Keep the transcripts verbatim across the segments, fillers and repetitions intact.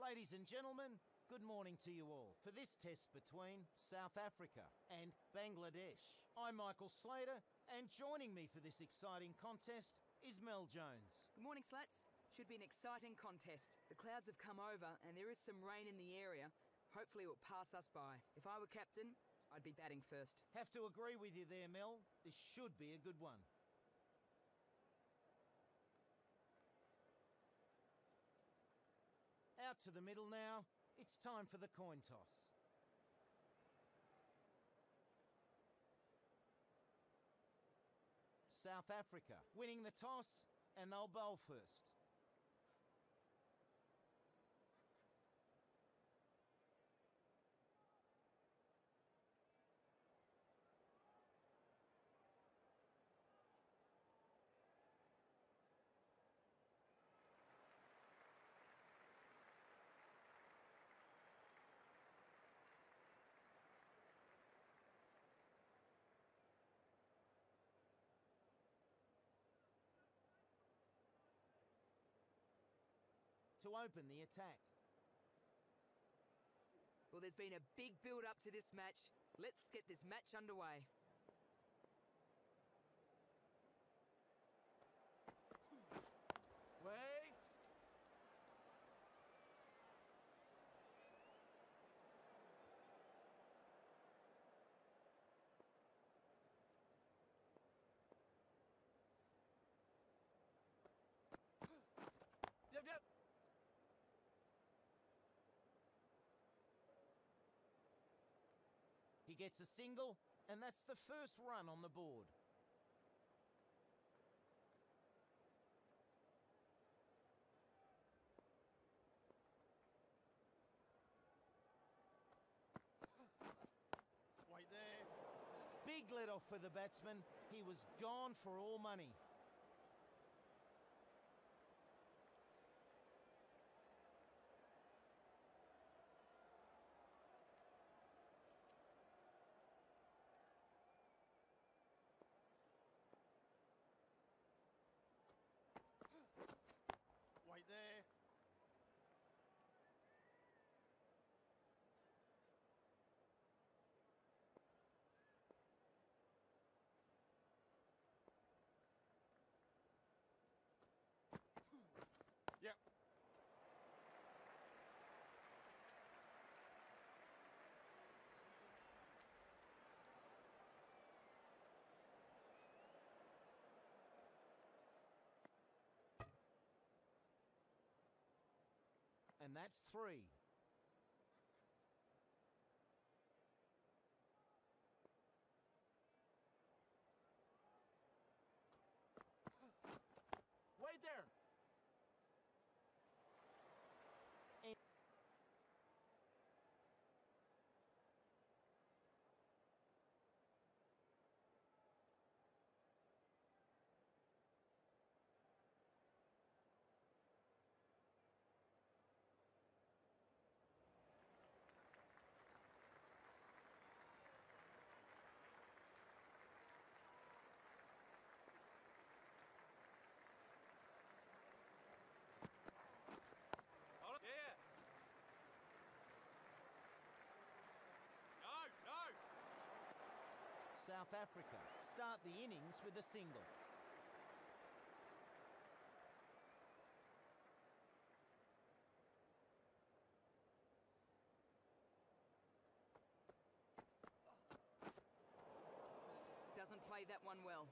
Ladies and gentlemen, good morning to you all for this test between South Africa and Bangladesh. I'm Michael Slater, and joining me for this exciting contest is Mel Jones. Good morning, Slats. Should be an exciting contest. The clouds have come over and there is some rain in the area. Hopefully it will pass us by. If I were captain, I'd be batting first. Have to agree with you there, Mel. This should be a good one. Out to the middle now. It's time for the coin toss. South Africa winning the toss, and they'll bowl first. To open the attack. Well, there's been a big build-up to this match. Let's get this match underway. Wait! Yep, yep! He gets a single, and that's the first run on the board. Wait there. Big let off for the batsman. He was gone for all money. Wait there. Yep. And that's three. Wait there. Hold it. Yeah. No, no. South Africa start the innings with a single. Doesn't play that one well.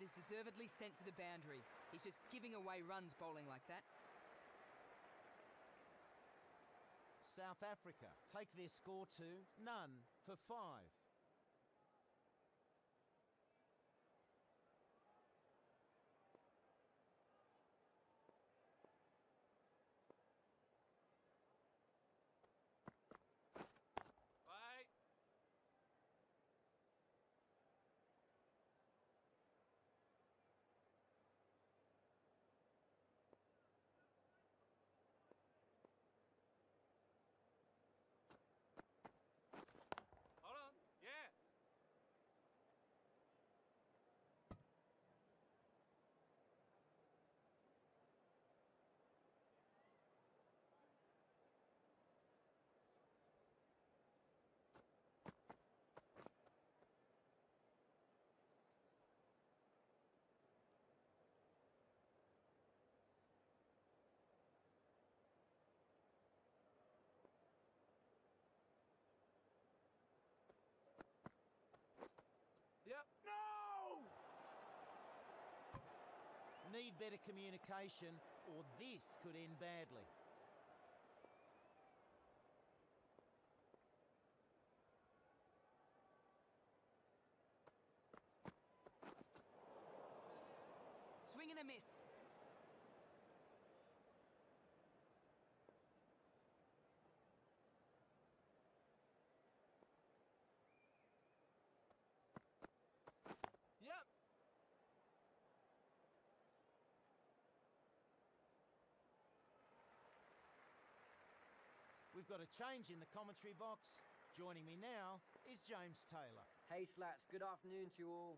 is deservedly sent to the boundary. He's just giving away runs bowling like that. South Africa take their score to none for five. Right. Hold on. Yeah. Yep. No! Need better communication, or this could end badly. Swing and a miss. Yep. We've got a change in the commentary box. Joining me now is James Taylor. Hey Slats, good afternoon to you all.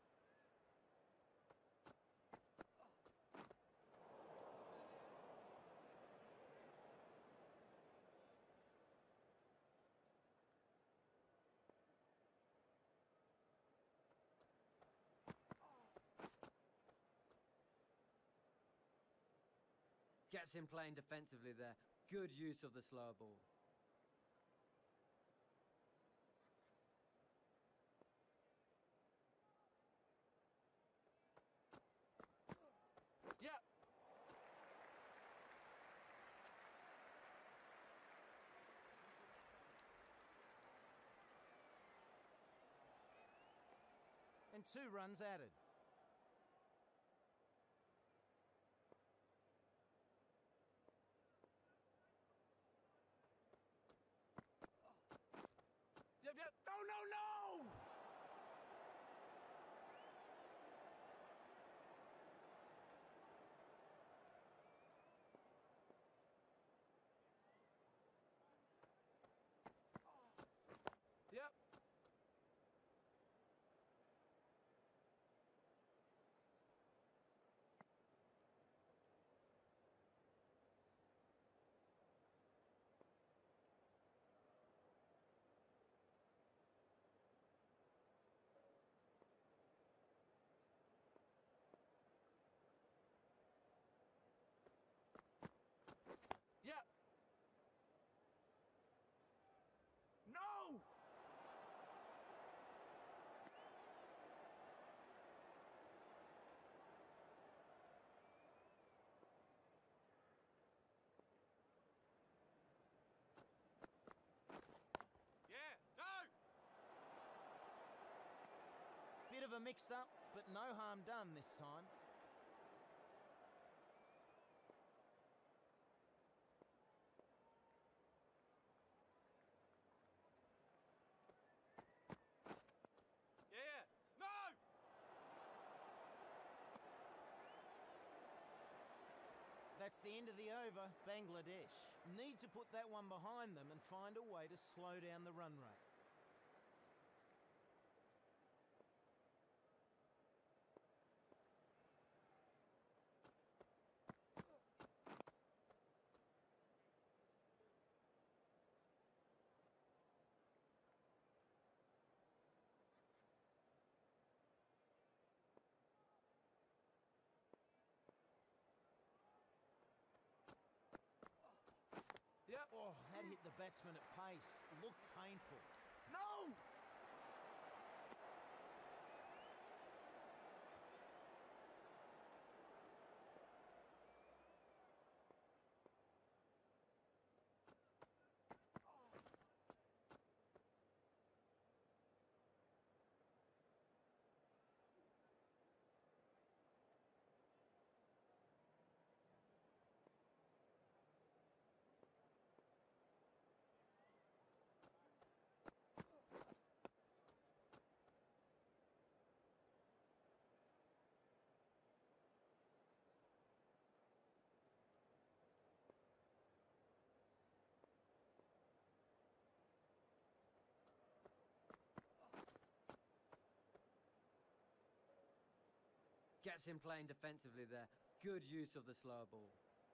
Gets him playing defensively there. Good use of the slower ball. Yep. And two runs added. Yep, yep. No, no, no! Yep. Yep. No! Yeah, no! Bit of a mix-up, but no harm done this time. Yeah, no! That's the end of the over. Bangladesh need to put that one behind them and find a way to slow down the run rate. Yep. Oh, that hit the batsman at pace. Looked painful. No! Gets him playing defensively there. Good use of the slow ball.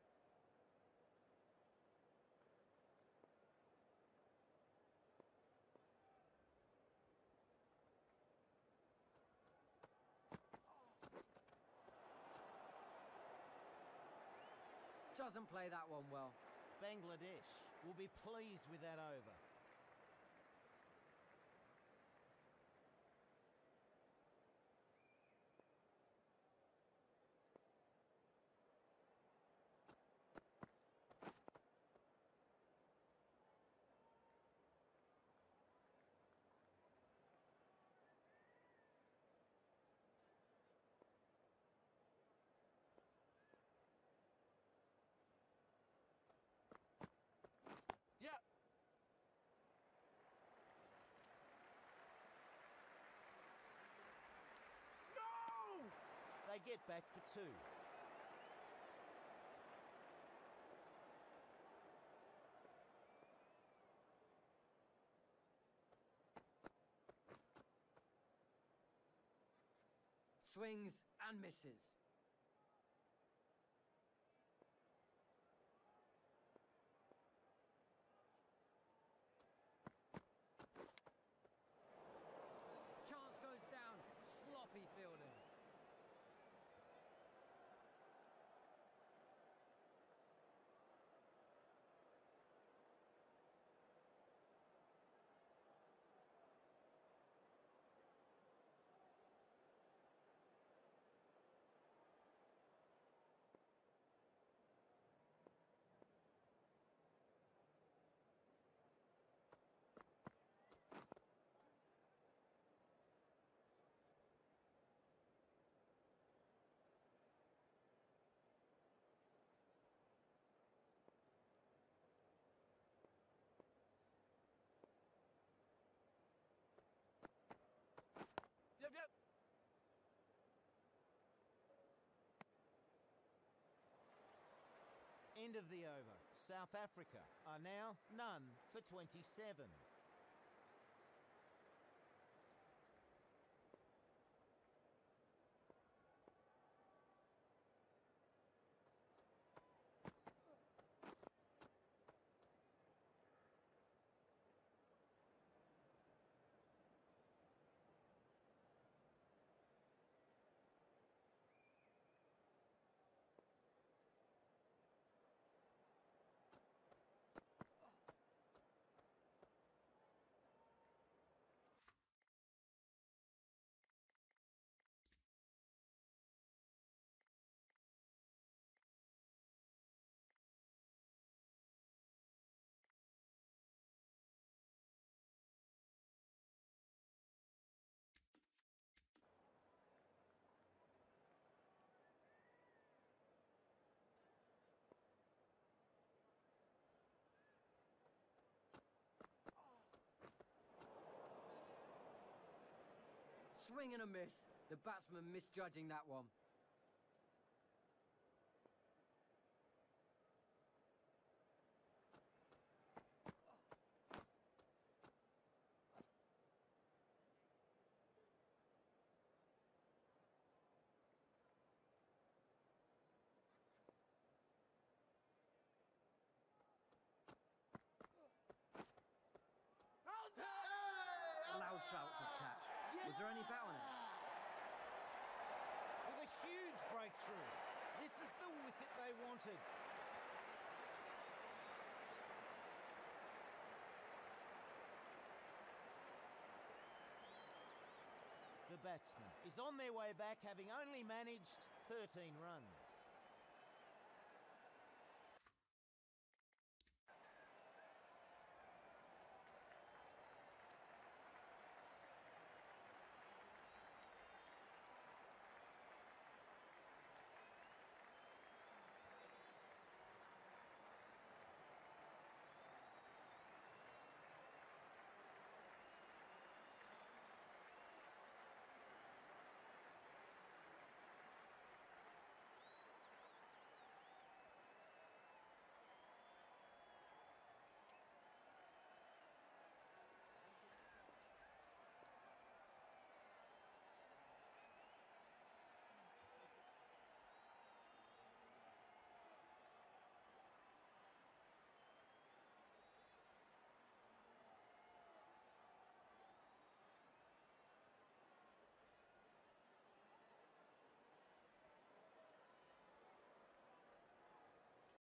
Doesn't play that one well. Bangladesh will be pleased with that over. Yep. No! They get back for two. Swings and misses. Chance goes down. Sloppy fielding. Yep, yep. End of the over. South Africa are now none for twenty-seven. Swing and a miss. The batsman misjudging that one. How's that? Loud shouts of catch. Was there any bat on it? With a huge breakthrough. This is the wicket they wanted. The batsman is on their way back, having only managed thirteen runs.